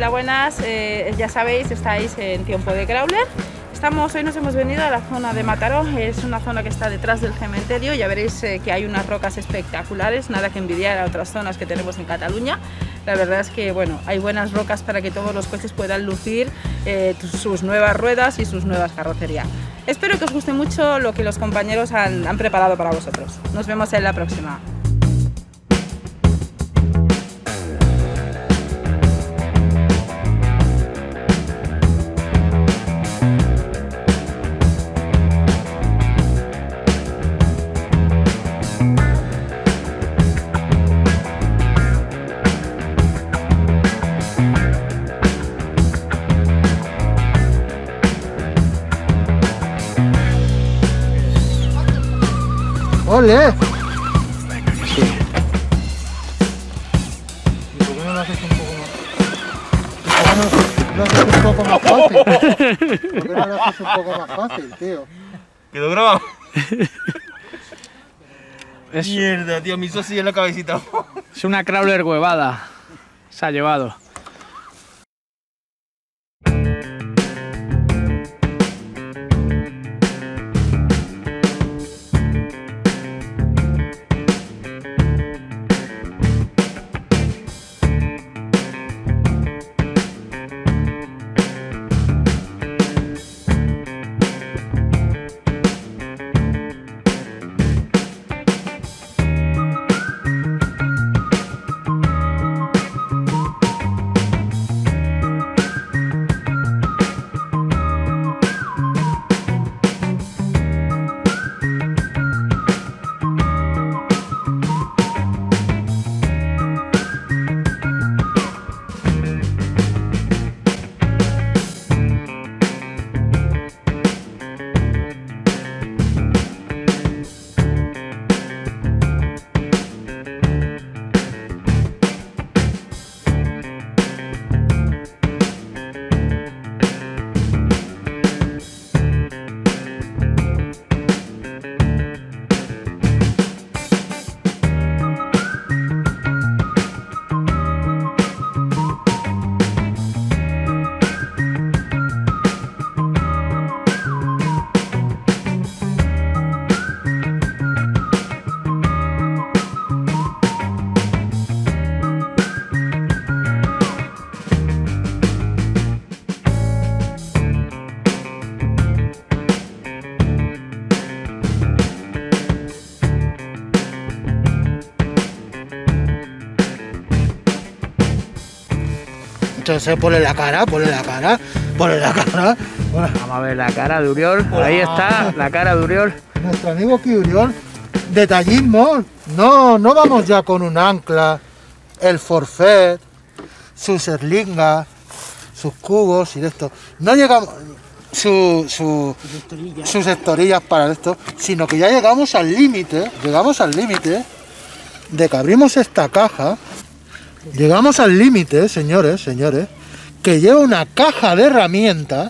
Hola, buenas. Ya sabéis, estáis en tiempo de crawler. Hoy nos hemos venido a la zona de Mataró, es una zona que está detrás del cementerio. Ya veréis que hay unas rocas espectaculares, nada que envidiar a otras zonas que tenemos en Cataluña. La verdad es que bueno, hay buenas rocas para que todos los coches puedan lucir sus nuevas ruedas y sus nuevas carrocerías. Espero que os guste mucho lo que los compañeros han preparado para vosotros. Nos vemos en la próxima. ¡Ole! Sí. ¿Y por qué no lo haces un poco más? ¿Por qué no lo haces un poco más fácil? ¿Por qué no lo haces un poco más fácil, tío? ¿Quedó grabado? Mierda, tío, me hizo así en la cabecita. Es una crawler huevada. Se ha llevado. Entonces ponle la cara, ponle la cara, ponle la cara. Bueno, vamos a ver la cara de Uriol. Ahí está, la cara de Uriol. Nuestro amigo aquí Uriol. Detallismo. No vamos ya con un ancla, el forfait, sus erlingas, sus cubos y de esto. No llegamos sus estorillas para esto, sino que ya llegamos al límite, de que abrimos esta caja. Llegamos al límite, señores, que lleva una caja de herramientas,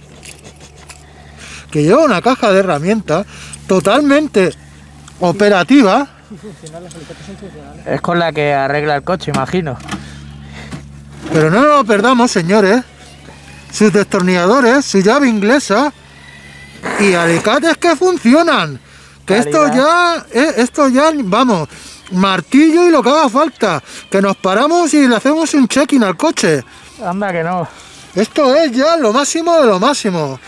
totalmente operativa. Es con la que arregla el coche, imagino. Pero no nos lo perdamos, señores. Sus destornilladores, su llave inglesa y alicates que funcionan. Que esto ya, vamos, martillo y lo que haga falta. Que nos paramos y le hacemos un check-in al coche. Anda que no. Esto es ya lo máximo de lo máximo.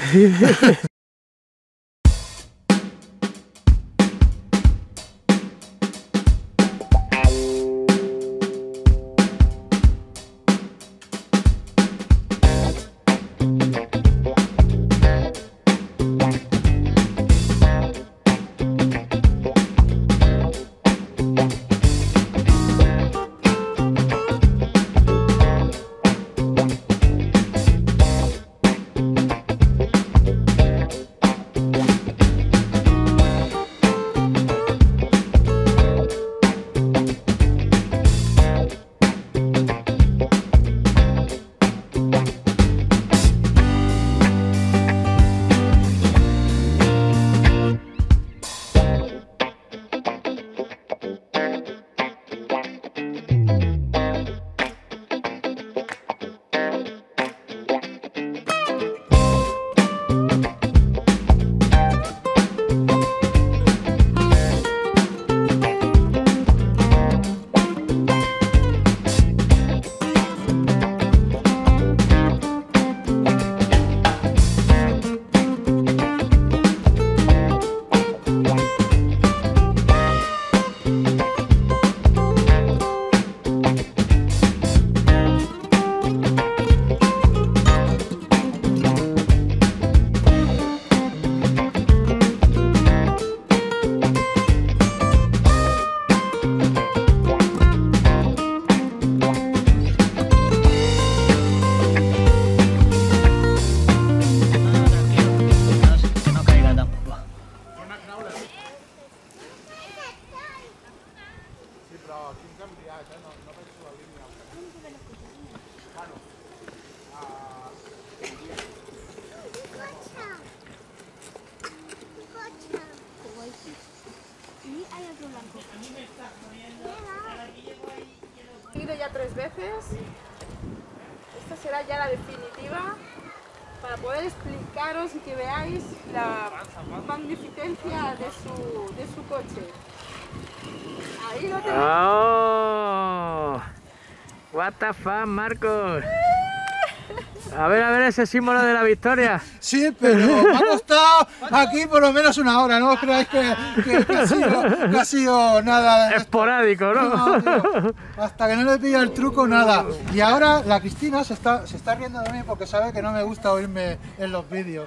He ido ya 3 veces. Esta será ya la definitiva para poder explicaros y que veáis la magnificencia de su coche. Ahí lo tenéis. ¡Oh! What the fuck, Marcos. A ver ese símbolo de la victoria. Sí, pero me ha costado aquí por lo menos una hora, no os creáis que ha sido nada Esporádico, ¿no? No, tío, hasta que no le pilla el truco, nada. Y ahora la Cristina se está riendo de mí porque sabe que no me gusta oírme en los vídeos.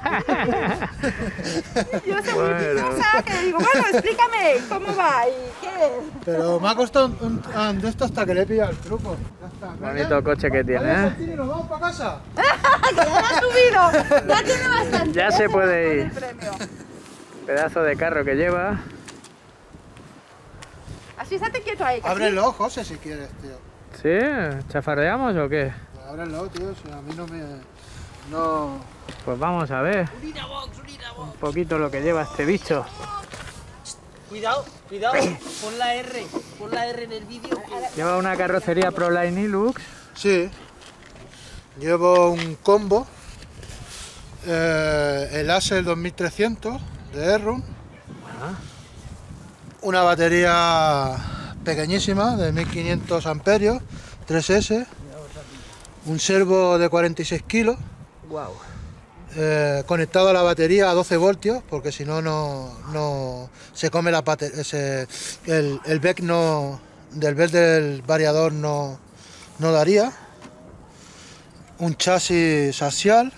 Yo soy muy piciosa, que digo, bueno, explícame cómo va y qué es. Pero me ha costado un de esto hasta que le he pillado el truco. Ya está. Bonito coche que tiene, ¿eh? ¿Nos vamos para casa? ¡Que ya lo ha subido! ¡Ya tiene bastante! Ya se puede ir. El premio. Pedazo de carro que lleva. Así, estate quieto ahí. Ábrelo, José, si quieres, tío. ¿Sí? ¿Chafardeamos o qué? Ábrelo, tío, si a mí no me... No... Pues vamos a ver un poquito lo que lleva este bicho. Cuidado, pon la R en el vídeo. Lleva una carrocería Proline Hilux. Sí. Llevo un combo, el Acer 2300 de Errun, una batería pequeñísima de 1500 amperios, 3S, un servo de 46 kilos, Wow. conectado a la batería a 12 voltios, porque si no, no se come la el BEC del BEC del variador no daría. Un chasis axial.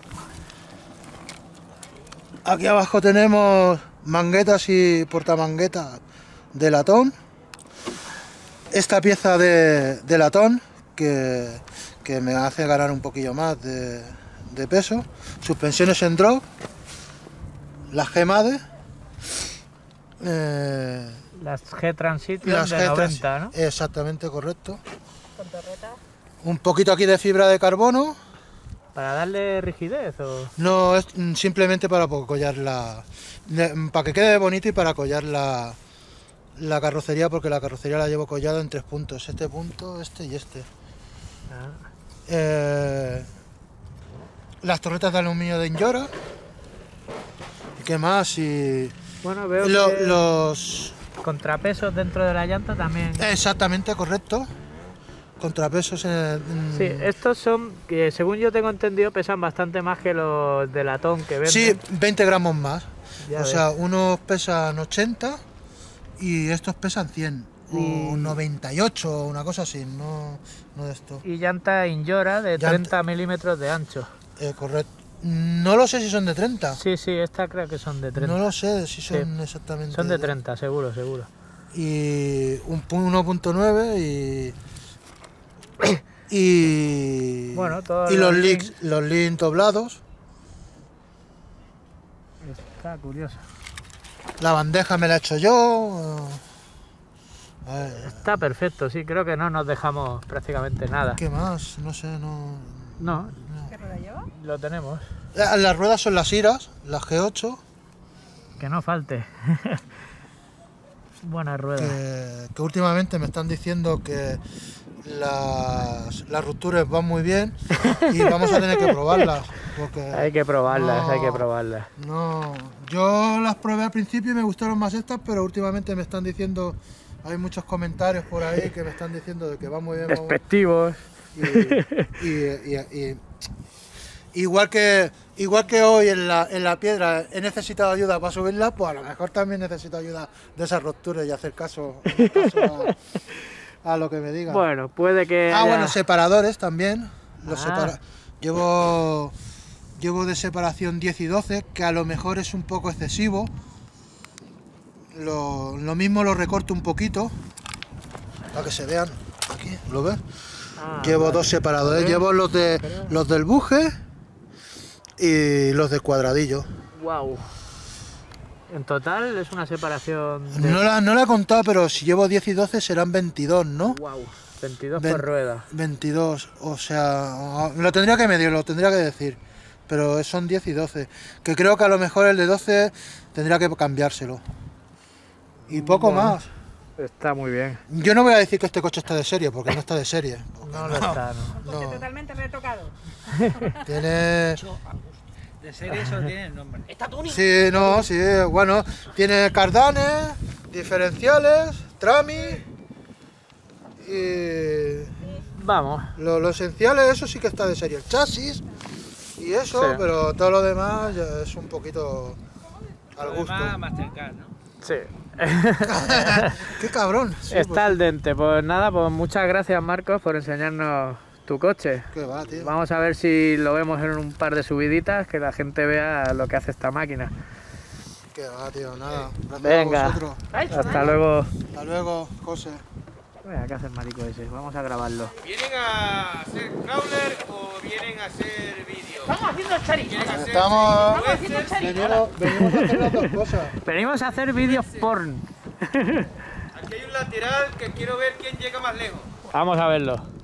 Aquí abajo tenemos manguetas y portamanguetas de latón. Esta pieza de latón que me hace ganar un poquillo más de peso. Suspensiones en drop. Las G-Made. Las G Transition Las de G 90, ¿no? Exactamente, correcto. Un poquito aquí de fibra de carbono. ¿Para darle rigidez o...? No, es simplemente para collar para que quede bonito y para collar la carrocería, porque la carrocería la llevo collada en 3 puntos. Este punto, este y este. Las torretas de aluminio de Injora. ¿Qué más? Y Bueno, veo que los... contrapesos dentro de la llanta también. Exactamente, correcto. Contrapesos Sí, estos son, que según yo tengo entendido, pesan bastante más que los de latón que venden. Sí, 20 gramos más. Ya O sea, unos pesan 80 y estos pesan 100. O 98 o una cosa así, no de esto. Y llanta Injora de 30 milímetros de ancho. Correcto. No lo sé si son de 30. Sí, esta creo que son de 30. No lo sé si son exactamente. Son de 30, seguro. Y un 1.9 y Bueno, todos y los los links doblados. Está curioso. La bandeja me la he hecho yo. Está perfecto, sí, creo que no nos dejamos prácticamente nada. ¿Qué más? No sé, no. No, ¿Qué rueda lleva? lo tenemos. Las ruedas son las Iras, las G8, Que no falte. Buena rueda. que últimamente me están diciendo que las rupturas van muy bien y vamos a tener que probarlas. Porque Hay que probarlas, no, hay que probarlas. No, yo las probé al principio y me gustaron más estas, pero últimamente me están diciendo, hay muchos comentarios por ahí que me están diciendo de que va muy bien. Despectivos. Y igual que hoy en la piedra he necesitado ayuda para subirla, pues a lo mejor también necesito ayuda de esas rupturas y hacer caso a lo que me digan. Bueno, puede que haya... Bueno, separadores también. Llevo de separación 10 y 12, que a lo mejor es un poco excesivo. Lo mismo lo recorto un poquito para que se vean. Aquí, ¿lo ves? Llevo dos separadores. Llevo los del buje y los del cuadradillo. Wow. En total es una separación de... No la he contado, pero si llevo 10 y 12 serán 22, ¿no? Wow, 22 por rueda. 22, o sea, lo tendría que medir, lo tendría que decir. Pero son 10 y 12. Que creo que a lo mejor el de 12 tendría que cambiárselo. Y poco más. Está muy bien. Yo no voy a decir que este coche está de serie, porque no está de serie. No lo está, ¿no? Coche totalmente retocado. Tiene... De serie solo tiene el nombre. ¡Está Tony! Sí, no, sí, bueno. Tiene cardanes, diferenciales, trami y... Vamos. Lo esencial es eso, sí que está de serie. El chasis y eso, Sí. pero todo lo demás ya es un poquito al Lo gusto. demás, Mastercard, ¿no? Sí. ¡Qué cabrón! Sí, Está al dente. Pues nada, pues muchas gracias, Marcos, por enseñarnos tu coche. Qué va, tío. Vamos a ver si lo vemos en un par de subiditas, que la gente vea lo que hace esta máquina. Qué va, tío, nada. Gracias Venga. a vosotros. Hasta luego. Hasta luego, José. Mira, ¿qué hace el marico ese? Vamos a grabarlo. ¿Vienen a hacer crawler o vienen a hacer vídeo? Estamos haciendo el chari. ¿Quieren hacer Estamos... haciendo el chari. Venimos a hacer las dos cosas. Venimos a hacer vídeos porn. Aquí hay un lateral que quiero ver quién llega más lejos. Vamos a verlo.